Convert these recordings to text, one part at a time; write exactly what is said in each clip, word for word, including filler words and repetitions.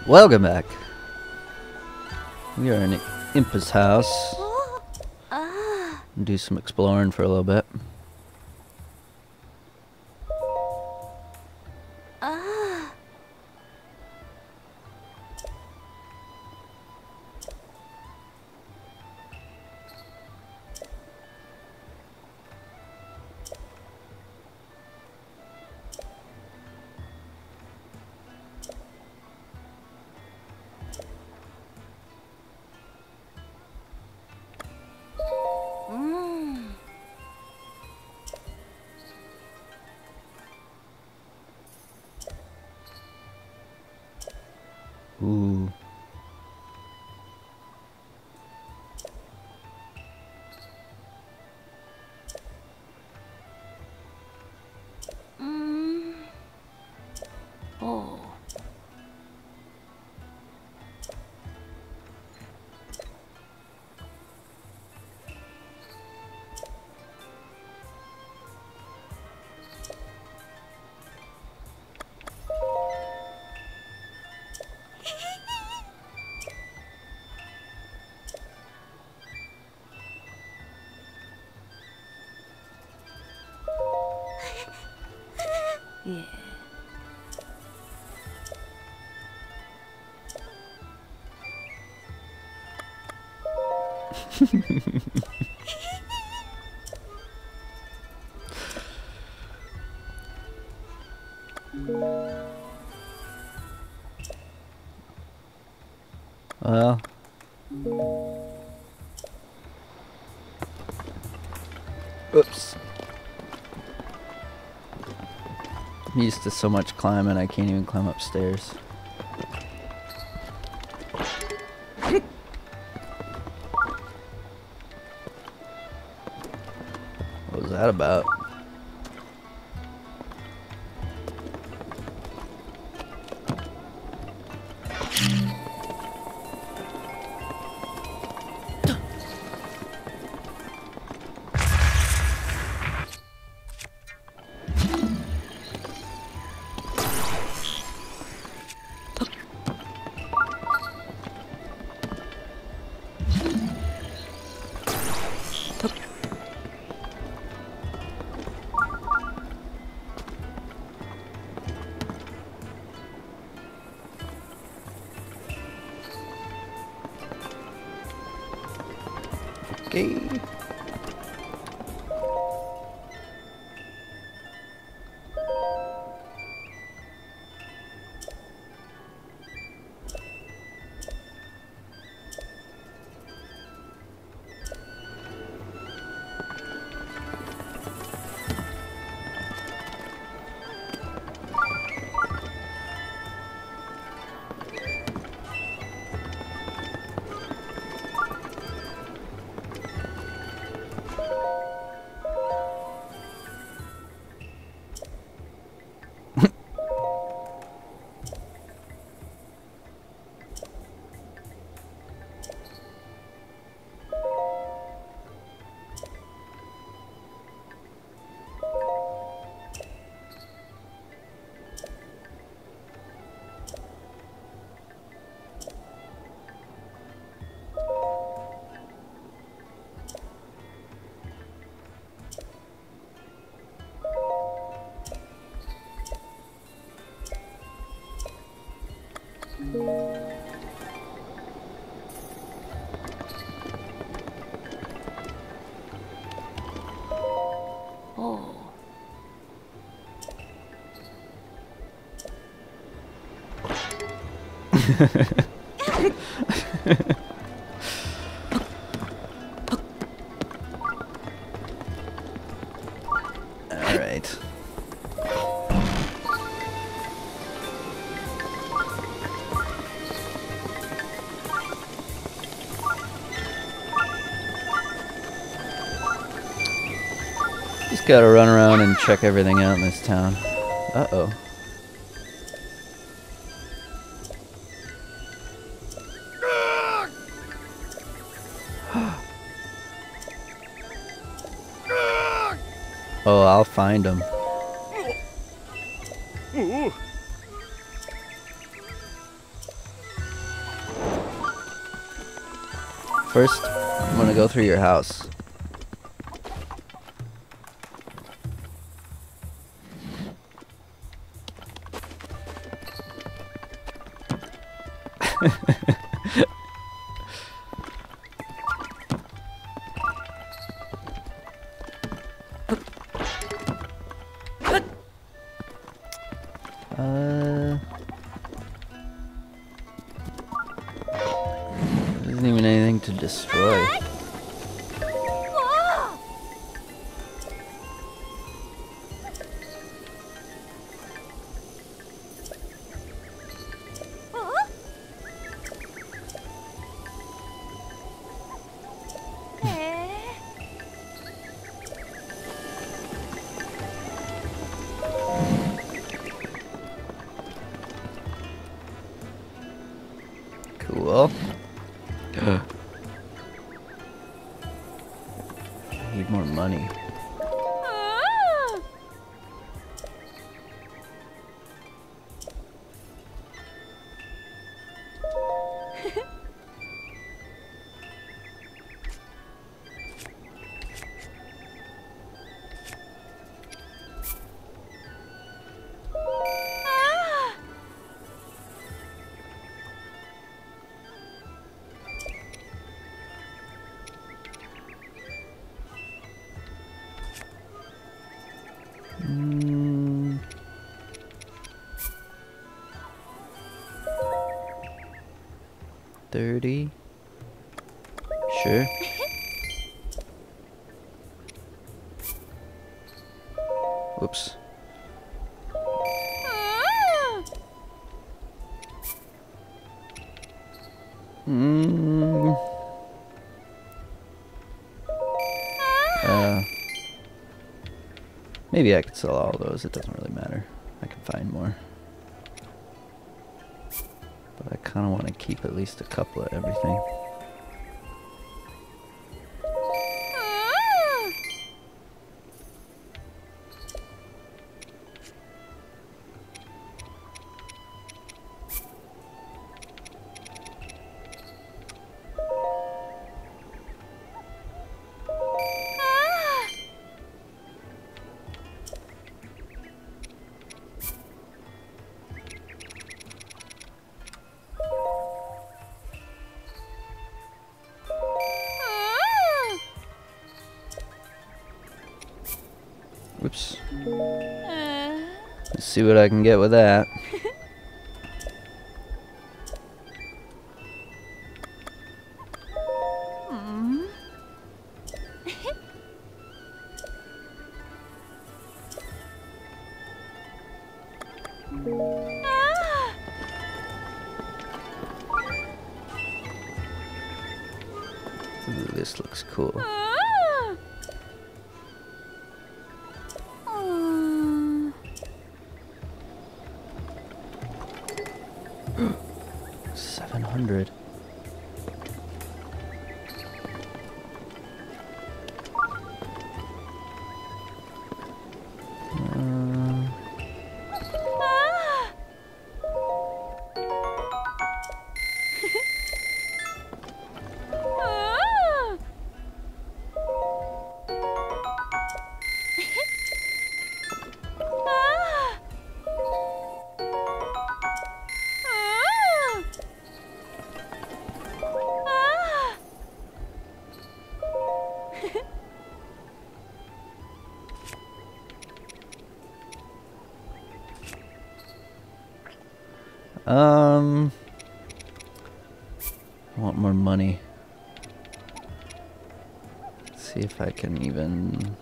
Welcome back. We are in Impa's house. Do some exploring for a little bit. Ooh. Mm. Oh. Yeah. Well. Oops. I'm used to so much climbing, I can't even climb upstairs. What was that about? Okay. Oh. All right. Just gotta run around and check everything out in this town. Uh-oh. Oh, I'll find him. First, I'm gonna go through your house. Uh, there isn't even anything to destroy. Cool. I need more money. Mm. Thirty. Sure. Whoops. Mm. Uh. Maybe I could sell all those. It doesn't really matter. I can find more. But I kind of want to keep at least a couple of everything. Whoops. Let's see what I can get with that. Ooh, this looks cool. Seven hundred. Uh, Um, I want more money. Let's see if I can even...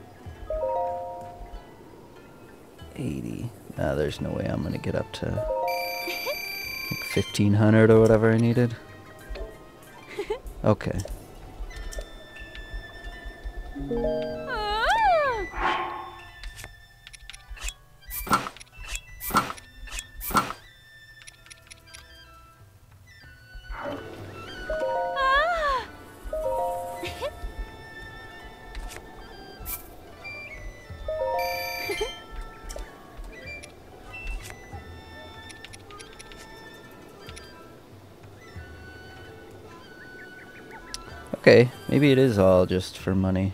eighty. Nah, there's no way I'm gonna get up to like fifteen hundred or whatever I needed. Okay. Okay, maybe it is all just for money.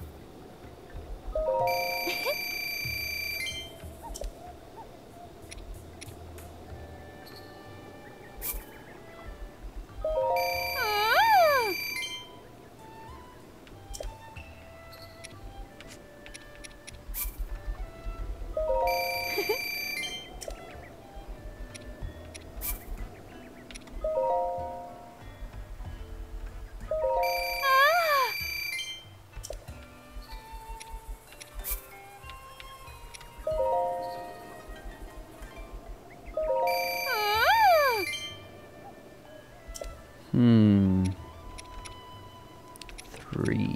Hmm. Three.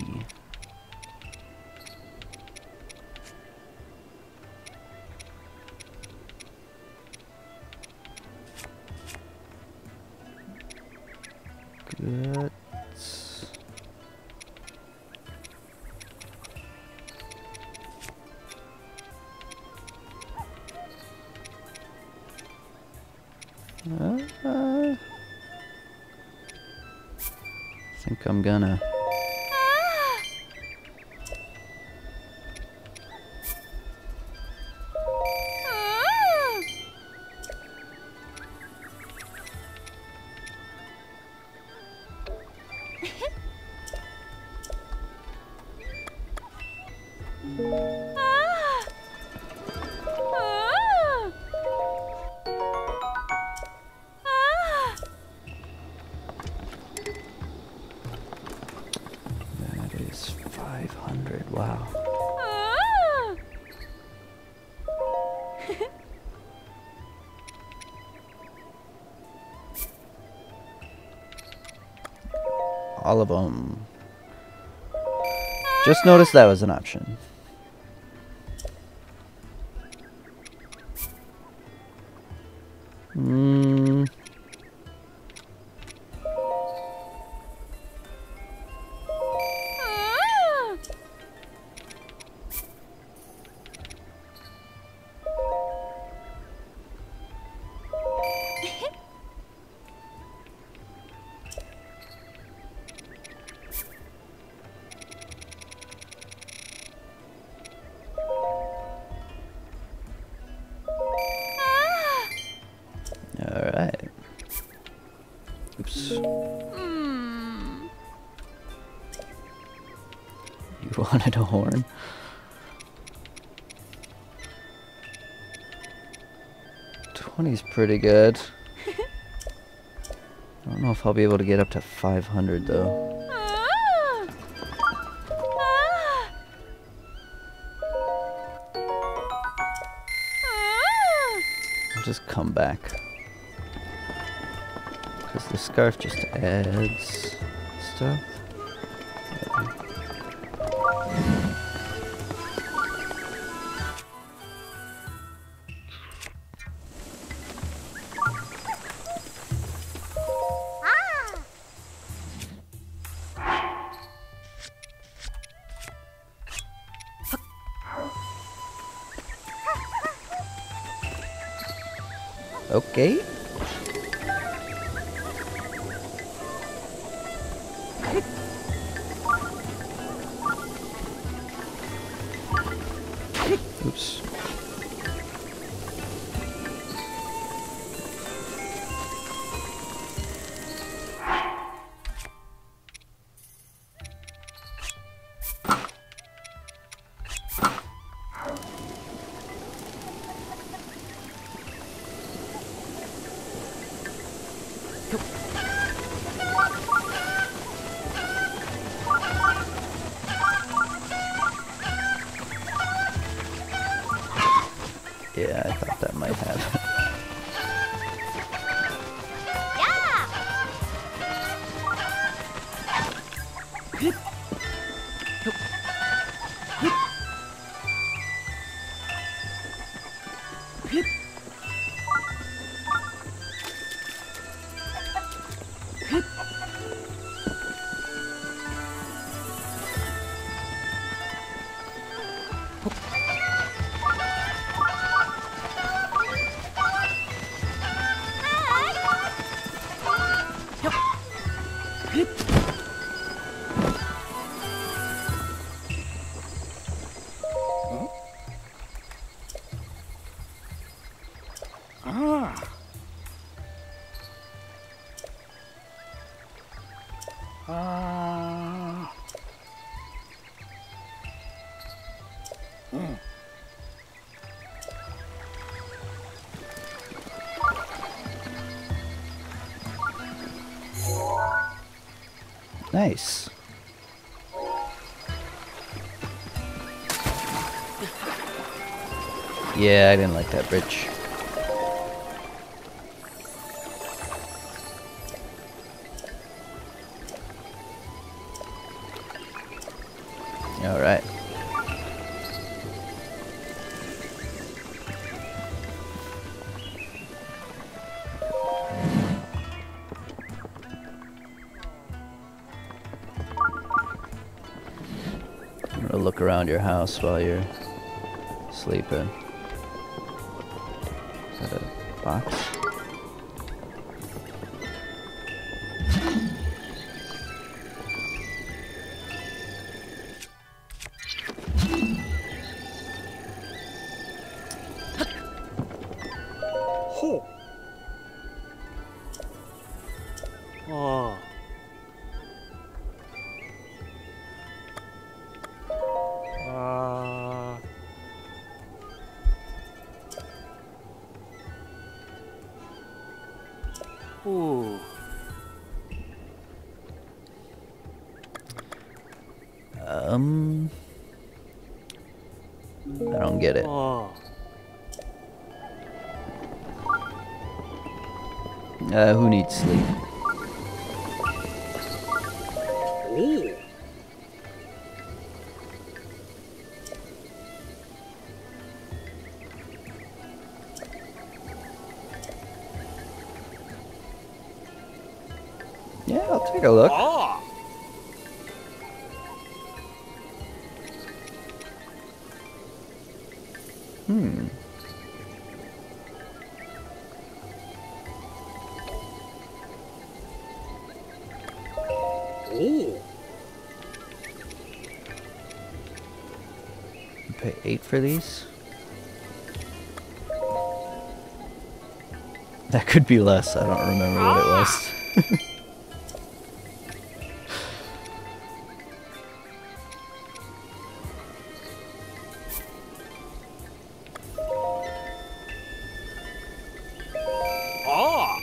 Guts. Uh, uh. I think I'm gonna. five hundred, wow. All of them. Just noticed that was an option. Hmm. Alright. Oops. Mm. You wanted a horn? twenty's pretty good. I don't know if I'll be able to get up to five hundred though. I'll just come back. Because the scarf just adds stuff. Yeah. Okay. Oops. Yeah, I thought that might happen. Ah. Mm. Nice. Yeah, I didn't like that bridge. All right. I'm gonna look around your house while you're sleeping. Is that a box? Ho. Ah. Ah. Ooh. Um, I don't get it. Ah. Uh, who needs sleep? Ooh. Yeah, I'll take a look. Ah. Hmm. Ooh. You pay eight for these? That could be less. I don't remember what it was. Ah.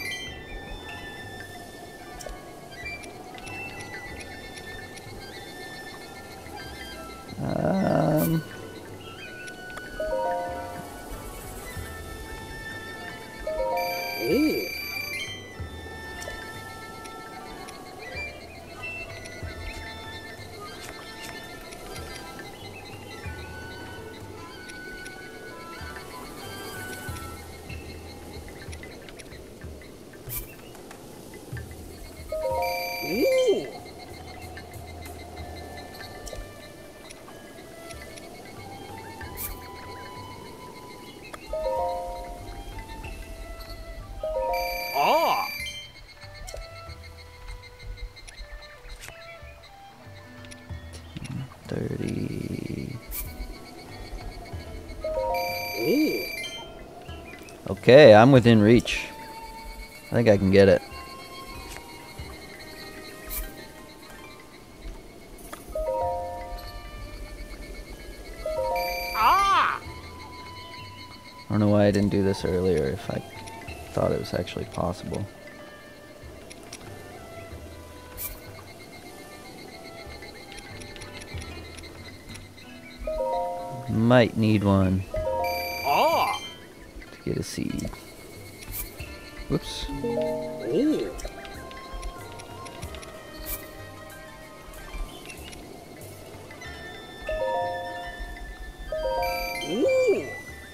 Um. Ooh. Ooh. Ah. thirty. Ooh. Okay, I'm within reach. I think I can get it. Ah. I don't know why I didn't do this earlier if I thought it was actually possible. Might need one Ah. to get a seed. Whoops. Ooh. Ooh.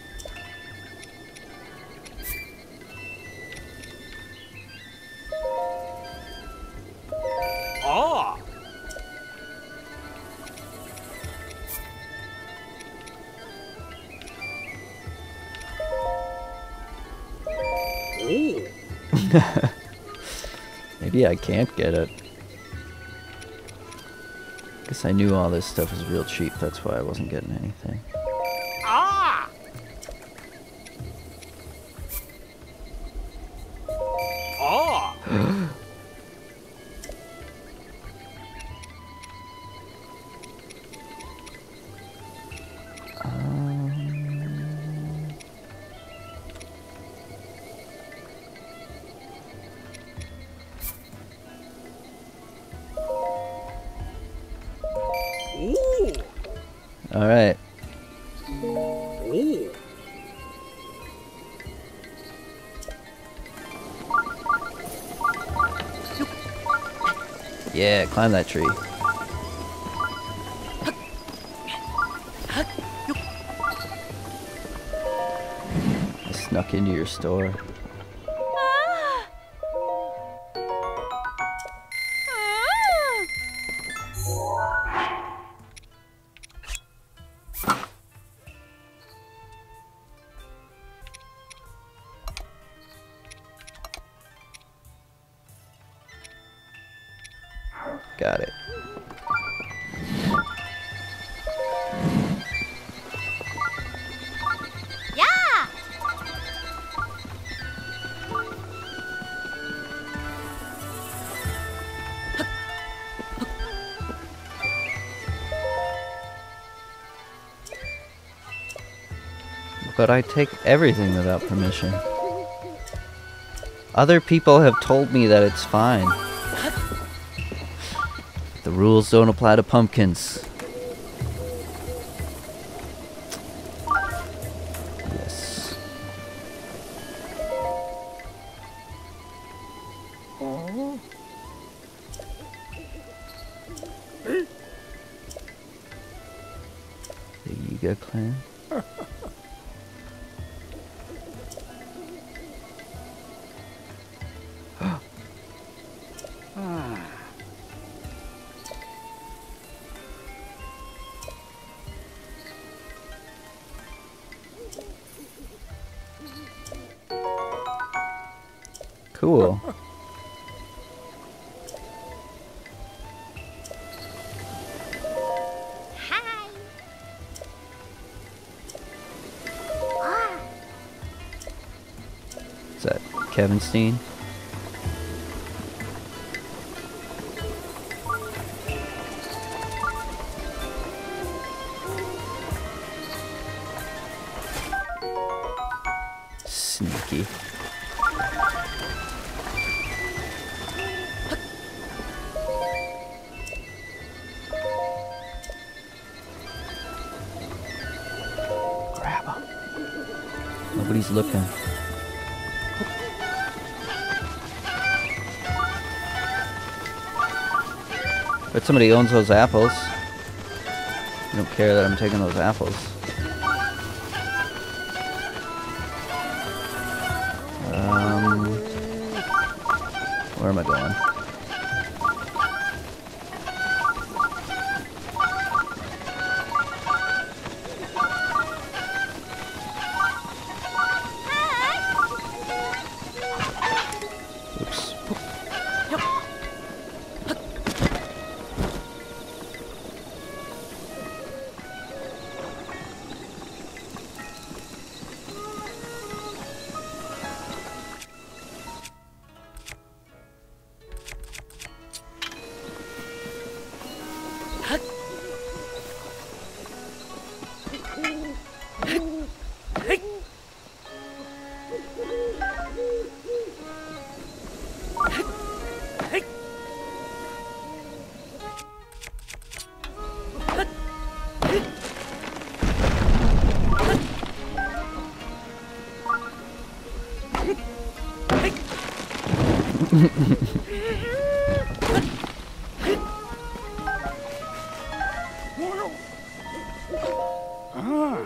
Ah. Ooh. Maybe I can't get it. Guess I knew all this stuff was real cheap, that's why I wasn't getting anything. Ah. Ah. Alright. Oh. Yeah, climb that tree. I snuck into your store. Got it. Yeah! But I take everything without permission. Other people have told me that it's fine. The rules don't apply to pumpkins. Yes. Oh. The Yiga clan. Cool. Hi! Is that Kevin Steen? Sneaky. Grab him. Nobody's looking. But somebody owns those apples. I don't care that I'm taking those apples. Um, where am I going? Oops. Ah.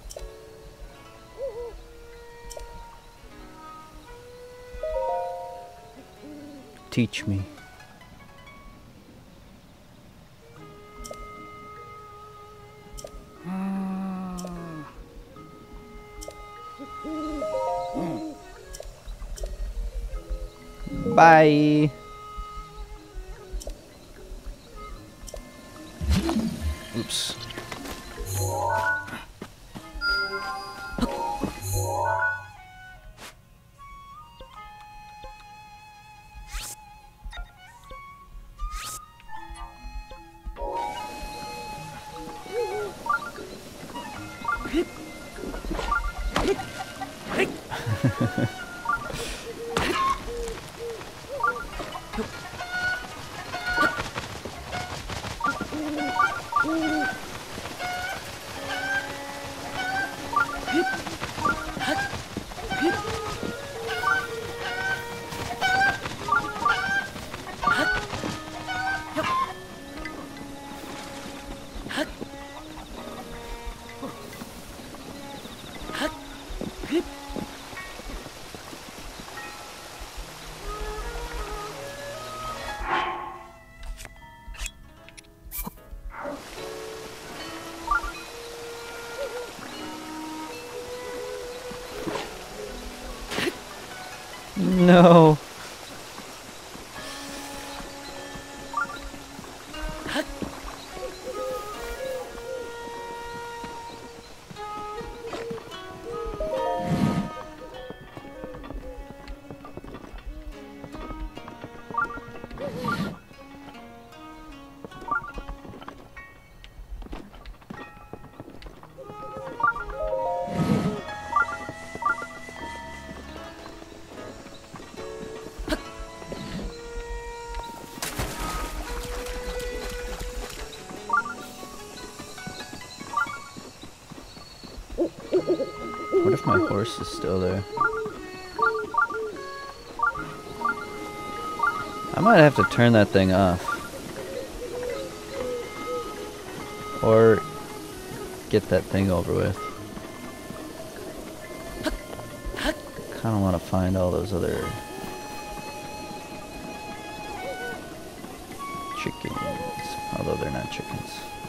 Teach me. Bye. Oops. No. What if my horse is still there? I might have to turn that thing off. Or get that thing over with. Kinda wanna find all those other chickens, although they're not chickens.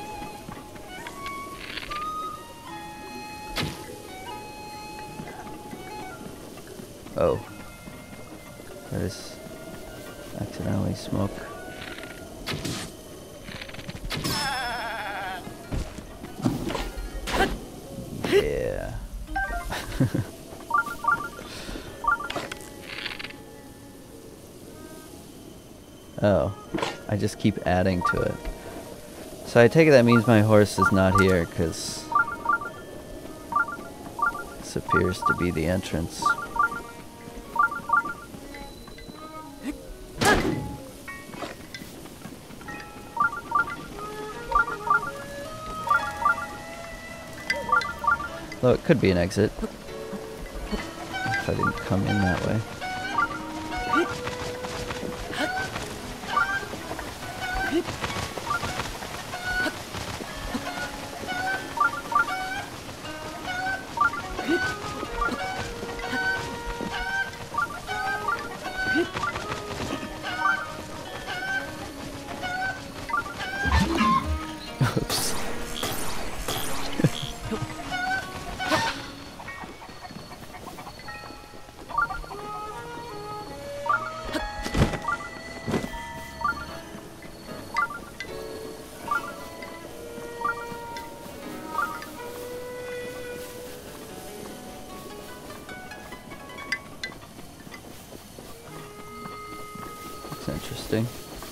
Oh, that is accidentally smoke. Yeah. Oh, I just keep adding to it. So I take it that means my horse is not here, because this appears to be the entrance. Though it could be an exit if I didn't come in that way. Oops. That's interesting.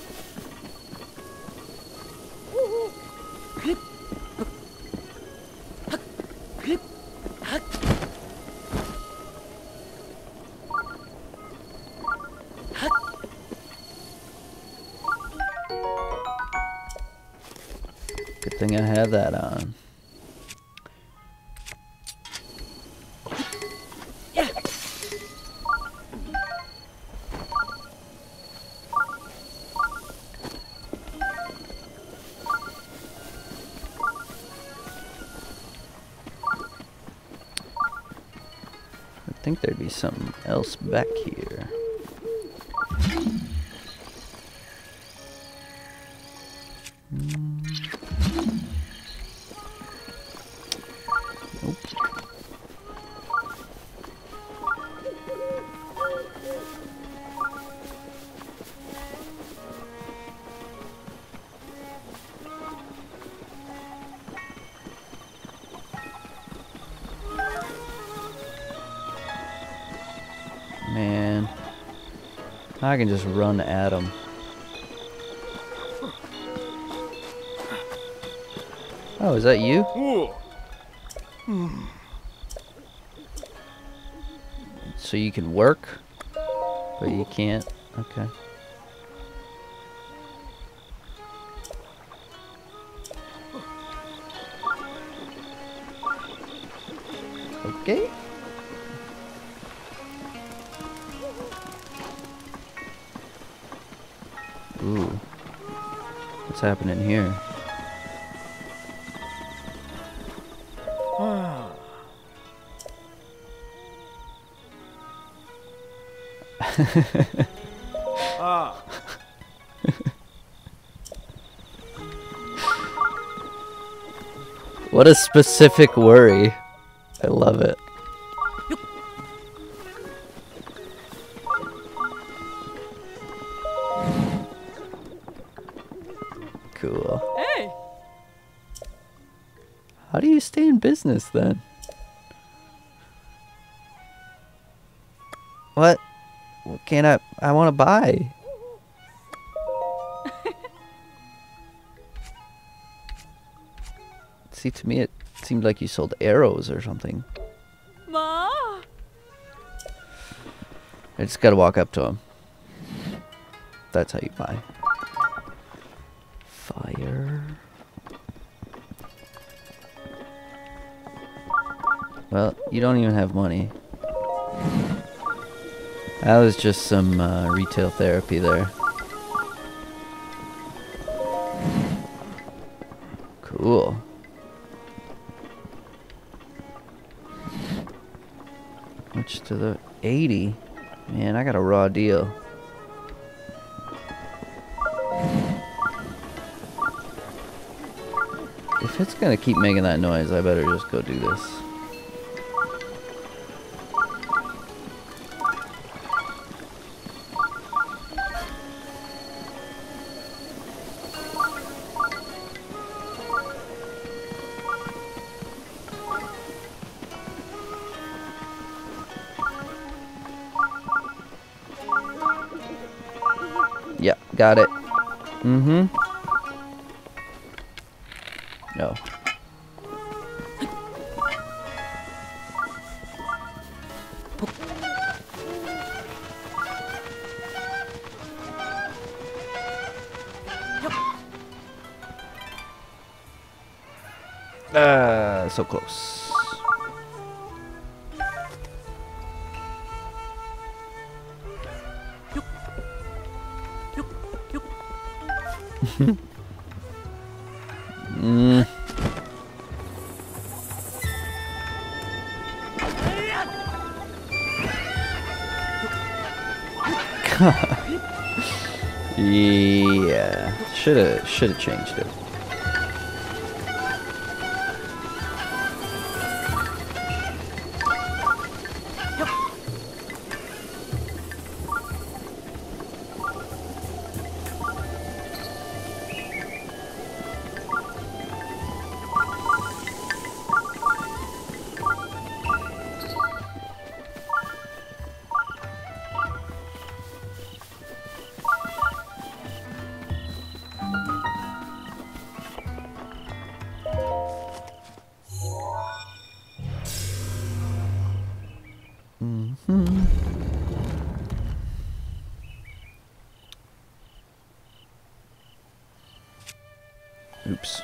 Good thing I have that on. I think there'd be something else back here. Mm. Nope. Man, I can just run at him. Oh, is that you? So you can work, but you can't? Okay. Okay. Ooh. What's happening here? Ah. What a specific worry. I love it. cool. Hey! How do you stay in business then? What? What can't I? I want to buy. See, to me it seemed like you sold arrows or something. Ma! I just gotta walk up to him. That's how you buy. Fire. Well, you don't even have money. That was just some uh, retail therapy there. Cool. Which to the eighty? Man, I got a raw deal. If it's gonna keep making that noise, I better just go do this. Yeah, got it. Mm-hmm. No. Ah, so close. mm. Yeah, should have should have changed it. Mm-hmm. Oops.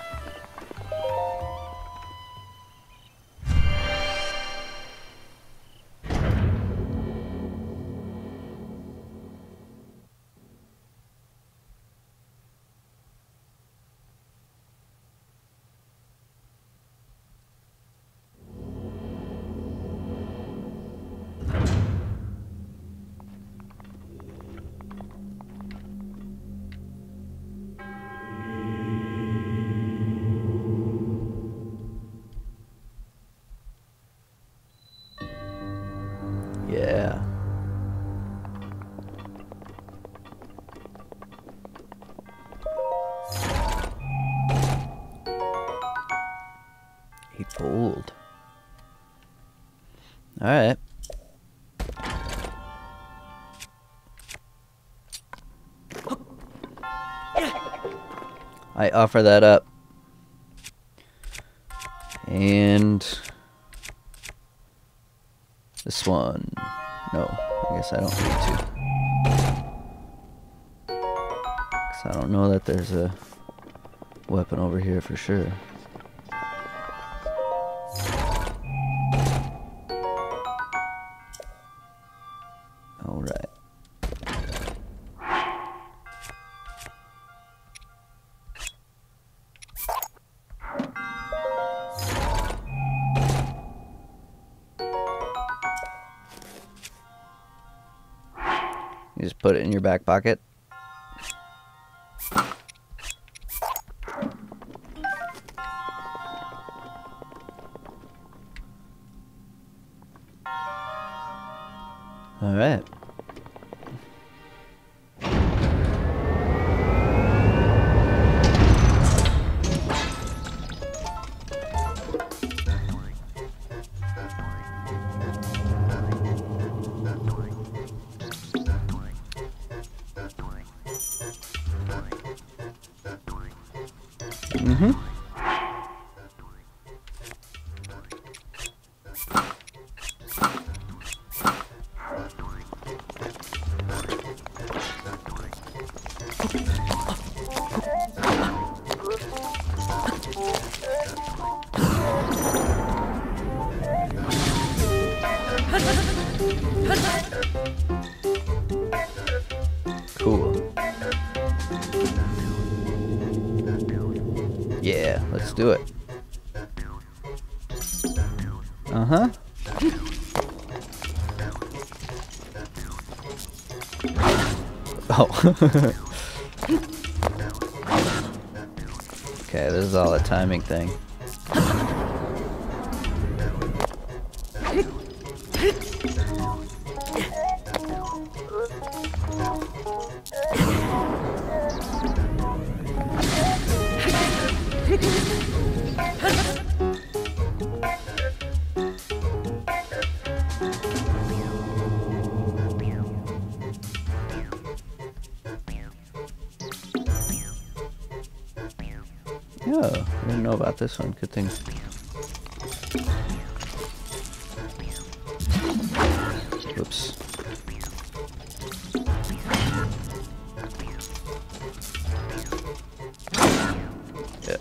Yeah. Eight gold. All right. I offer that up. And this one. No, I guess I don't need to. 'Cause I don't know that there's a weapon over here for sure. All right. You just put it in your back pocket. All right. Mm-hmm. Cool. Yeah, let's do it. Uh-huh. Oh. Okay, this is all a timing thing. Oh, I didn't know about this one. Good thing. Whoops. Yeah.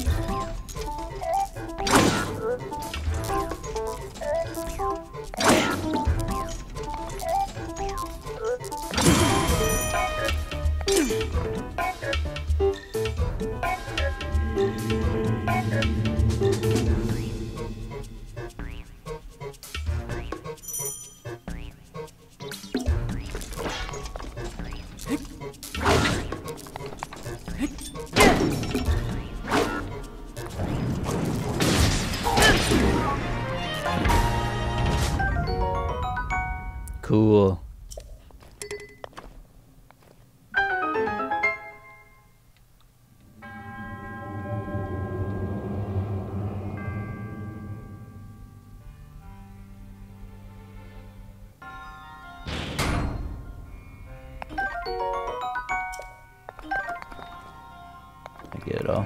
Cool. I get it all.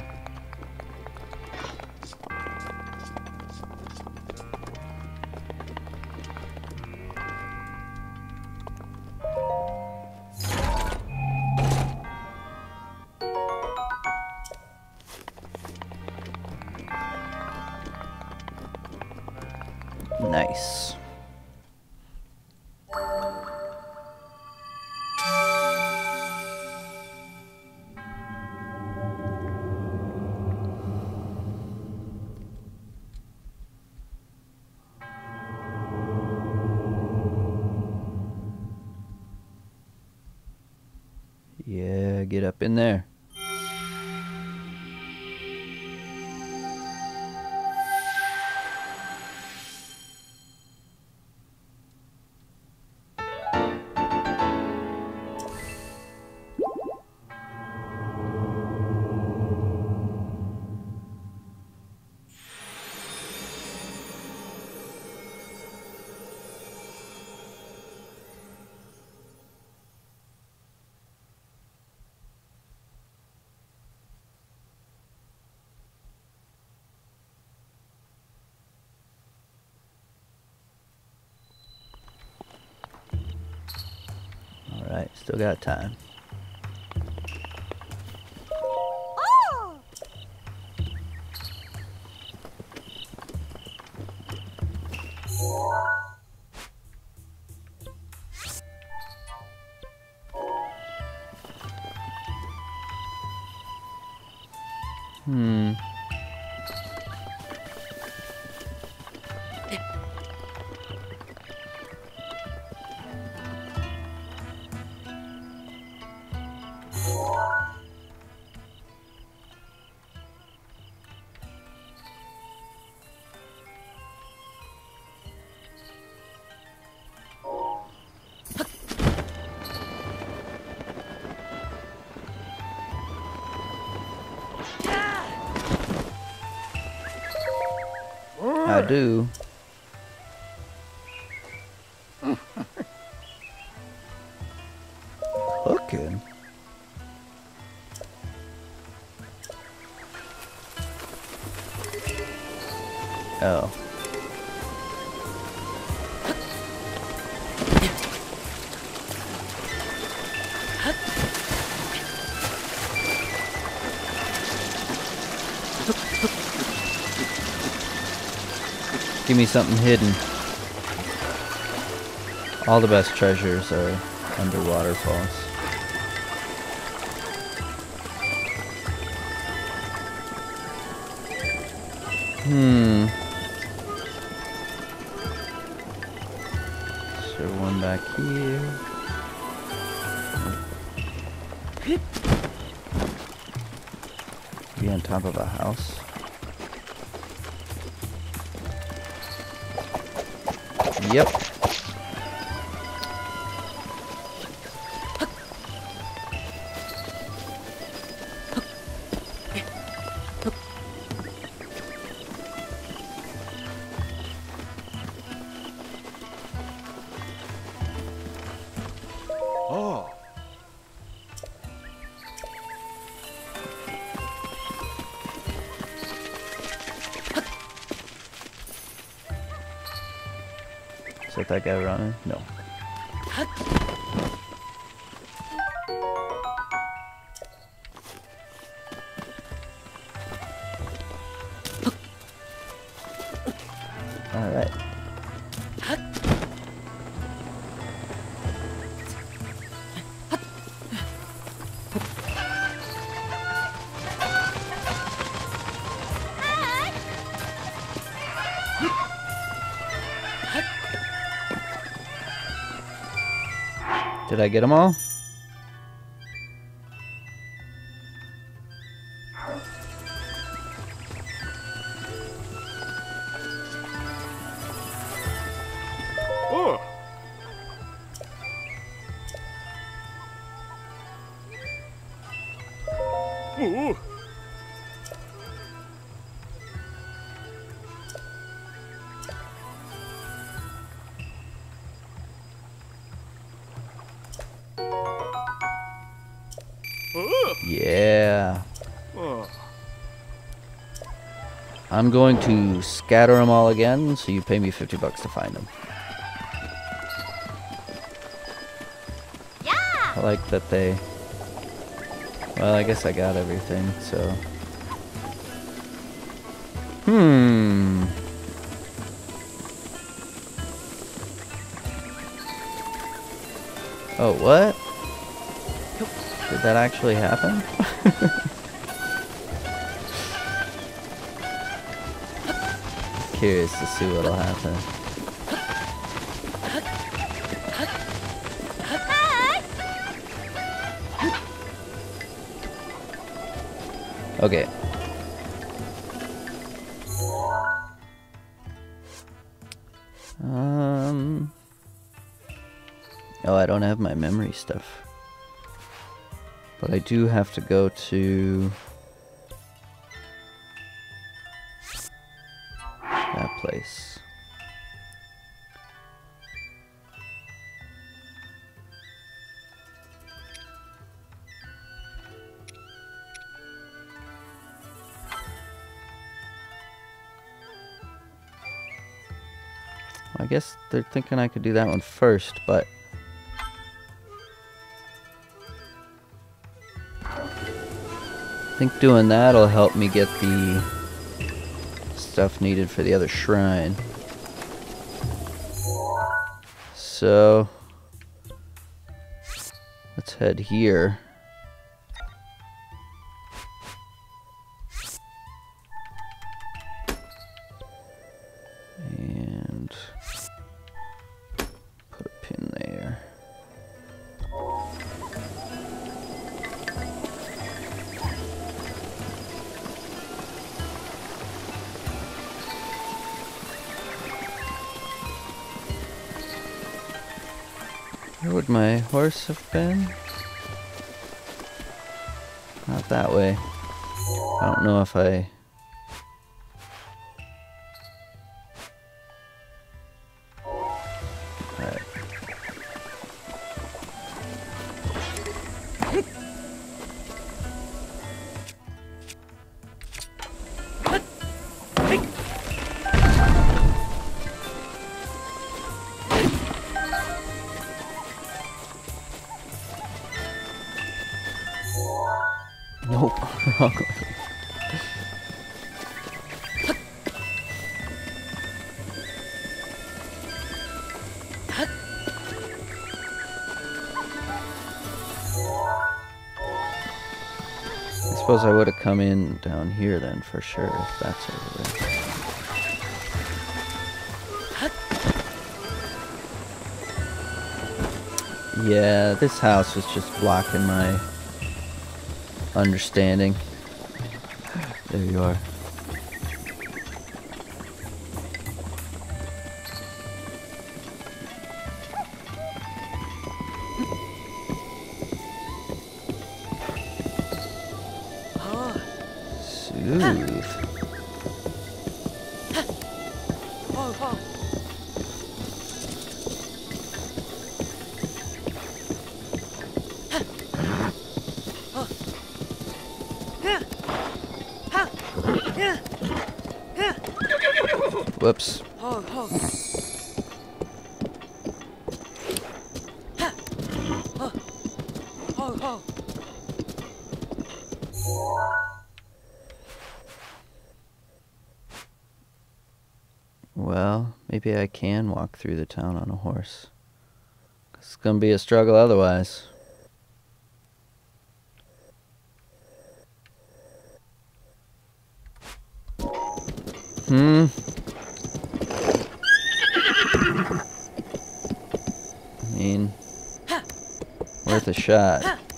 Nice. Yeah, get up in there. Alright, still got time. Oh! Hmm. I do. Cooking? Oh. Give me something hidden. All the best treasures are under waterfalls. Hmm. Is there one back here? Be on top of a house. Yep. Oh. Is that that guy running? No. All right. Did I get them all? Oh. Ooh. Oh. Yeah. Oh. I'm going to scatter them all again, so you pay me fifty bucks to find them. Yeah. I like that they... Well, I guess I got everything, so... Hmm... Oh, what? Did that actually happen? Curious to see what'll happen. Okay. Um. Oh, I don't have my memory stuff. But I do have to go to that place. I guess they're thinking I could do that one first, but I think doing that'll help me get the stuff needed for the other shrine. So let's head here. And put a pin there. Where would my horse have been? Not that way. I don't know if I... Alright. Nope, wrong way. I suppose I would have come in down here then for sure if that's over there. Yeah, this house was just blocking my understanding. There you are. Smooth. Whoops. Well, maybe I can walk through the town on a horse. It's gonna be a struggle otherwise. Hmm. I mean, worth a shot.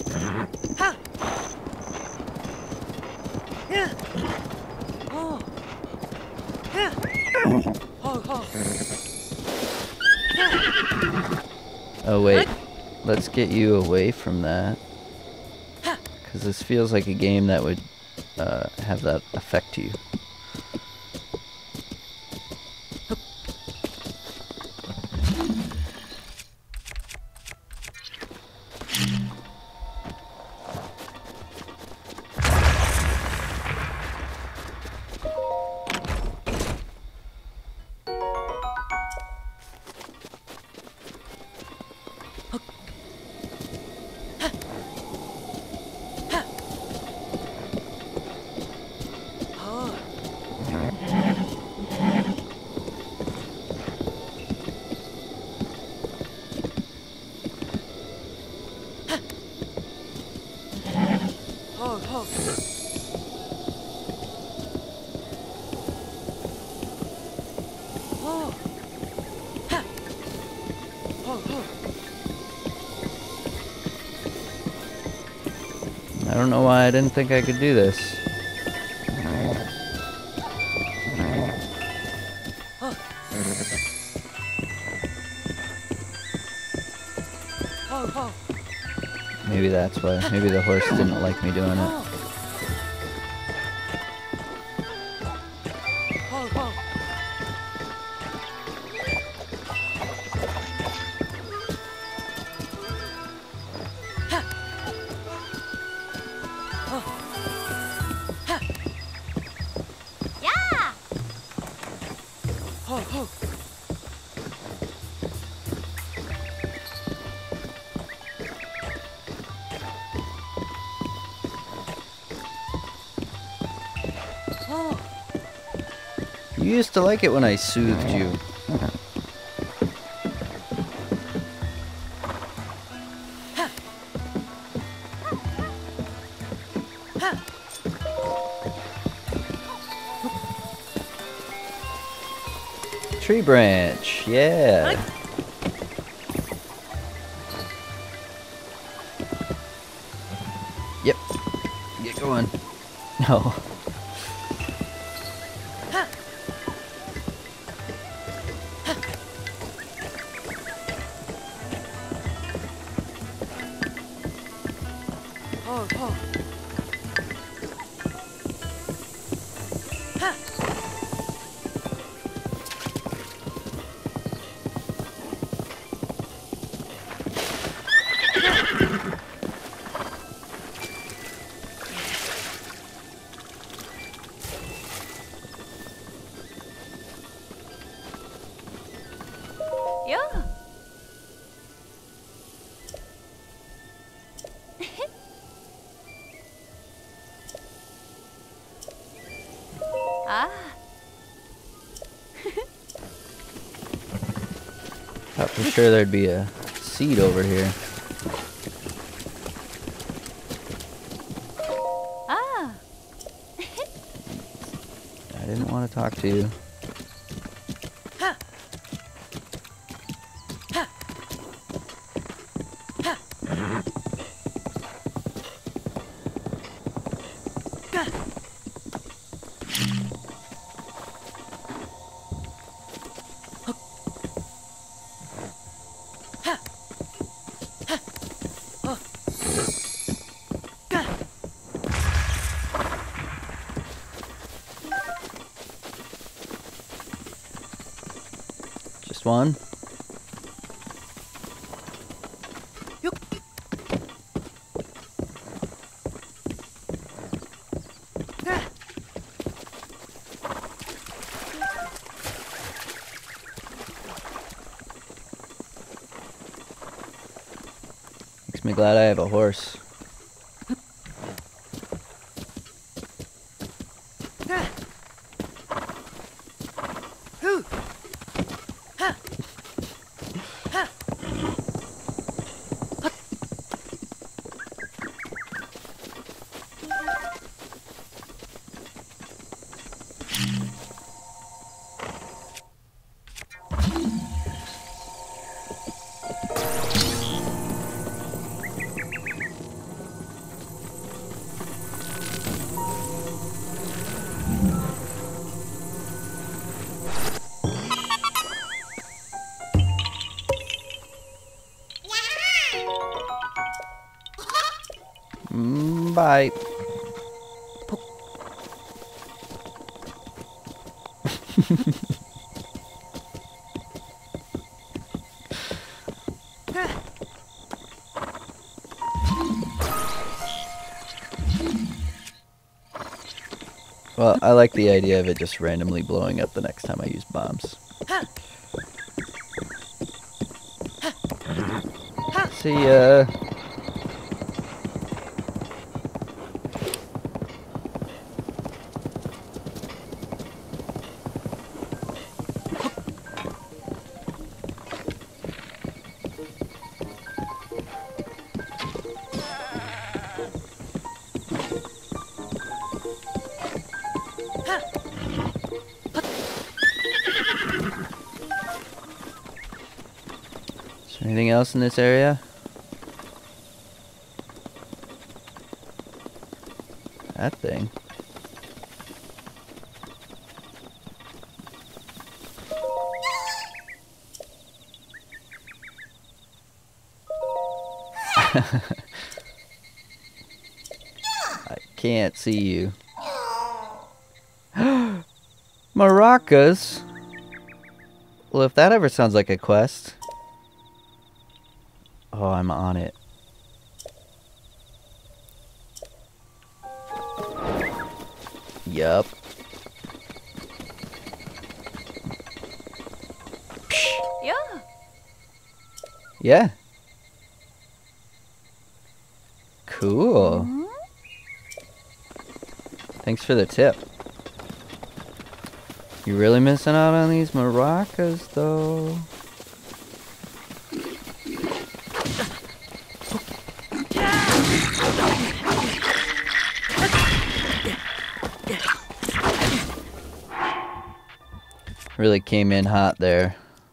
Oh wait, let's get you away from that. Because this feels like a game that would uh, have that affect to you. I don't know why I didn't think I could do this. Maybe that's why. Maybe the horse didn't like me doing it. You used to like it when I soothed you. Tree branch, yeah. Yep. Get going. No. Yeah. For sure there'd be a seed over here. Ah. I didn't want to talk to you. Just one? Makes me glad I have a horse. Mm, bye. Well, I like the idea of it just randomly blowing up the next time I use bombs. See ya. Is there anything else in this area? That thing. I can't see you. Maracas? Well, if that ever sounds like a quest. Oh, I'm on it. Yup. Yeah. Yeah. Cool. Hmm? Thanks for the tip. You really missing out on these maracas, though. Really came in hot there.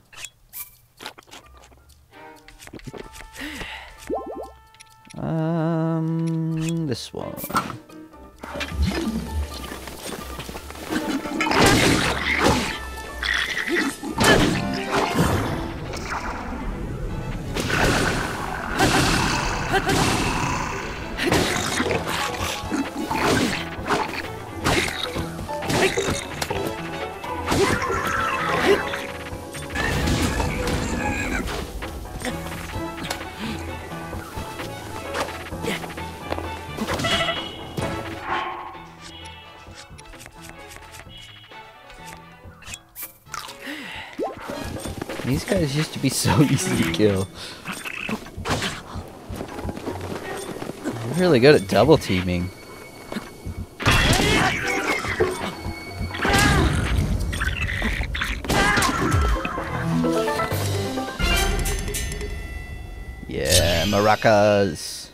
Um, this one. These guys used to be so easy to kill. They're really good at double teaming. Maracas.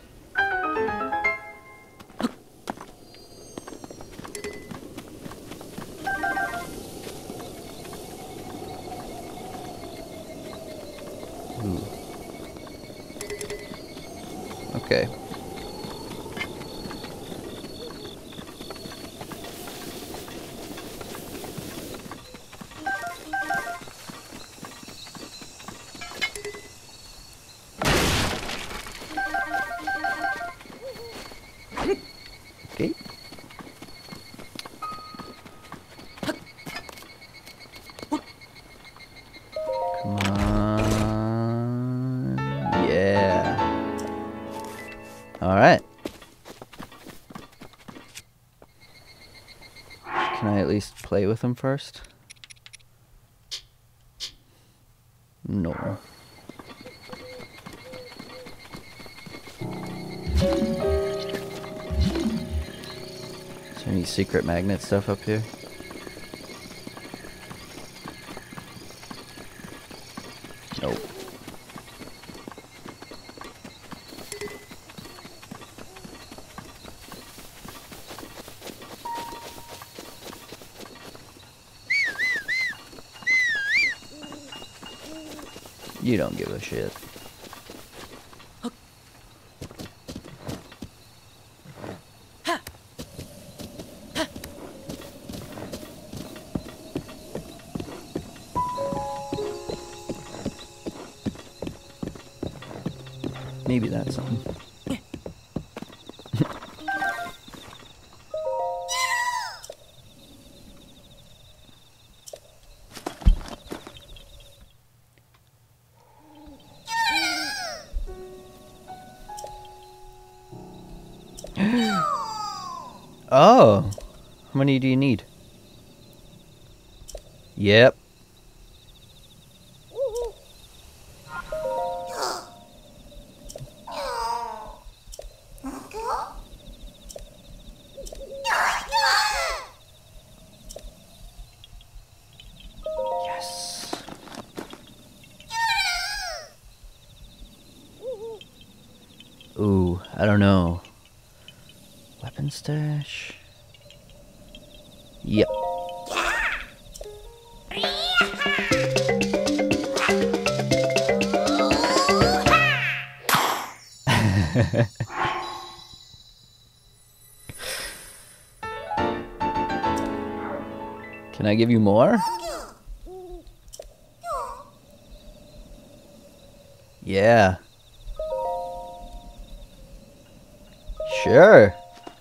Ooh. Okay. Okay. Come on. Yeah. All right. Can I at least play with them first? No. Is there any secret magnet stuff up here? Nope. You don't give a shit. Maybe that's something. Oh, how many do you need? Yep. Yes. Ooh, I don't know. Weapon stash? Yep. Can I give you more? Yeah. Sure.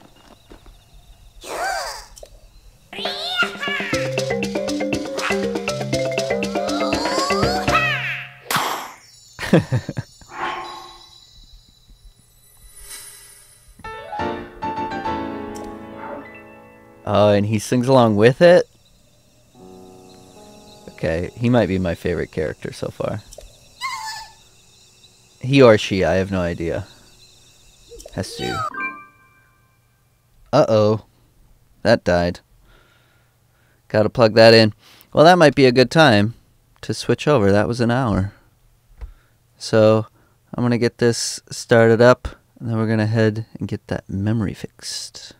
Oh, and he sings along with it? Okay, he might be my favorite character so far. He or she, I have no idea. Hestu. Uh-oh. That died. Gotta plug that in. Well, that might be a good time to switch over. That was an hour. So, I'm gonna get this started up, and then we're gonna head and get that memory fixed.